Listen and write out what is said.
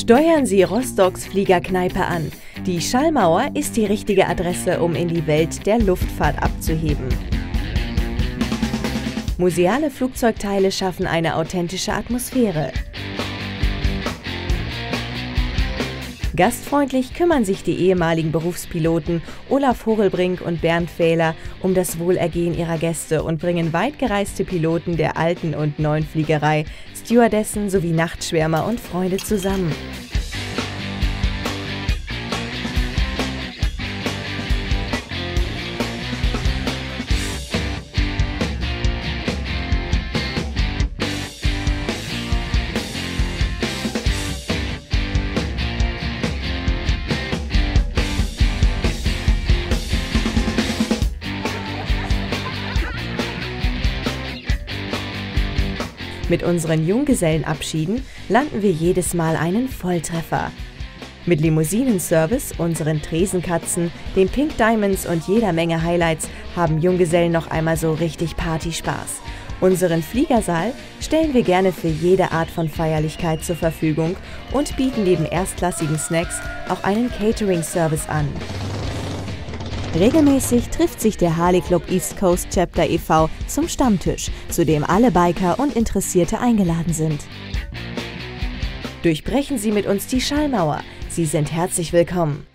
Steuern Sie Rostocks Fliegerkneipe an. Die Schallmauer ist die richtige Adresse, um in die Welt der Luftfahrt abzuheben. Museale Flugzeugteile schaffen eine authentische Atmosphäre. Gastfreundlich kümmern sich die ehemaligen Berufspiloten Olaf Hochelbrink und Bernd Fähler um das Wohlergehen ihrer Gäste und bringen weit gereiste Piloten der alten und neuen Fliegerei, Stewardessen sowie Nachtschwärmer und Freunde zusammen. Mit unseren Junggesellenabschieden landen wir jedes Mal einen Volltreffer. Mit Limousinenservice, unseren Tresenkatzen, den Pink Diamonds und jeder Menge Highlights haben Junggesellen noch einmal so richtig Partyspaß. Unseren Fliegersaal stellen wir gerne für jede Art von Feierlichkeit zur Verfügung und bieten neben erstklassigen Snacks auch einen Catering-Service an. Regelmäßig trifft sich der Harley Club East Coast Chapter e.V. zum Stammtisch, zu dem alle Biker und Interessierte eingeladen sind. Durchbrechen Sie mit uns die Schallmauer. Sie sind herzlich willkommen.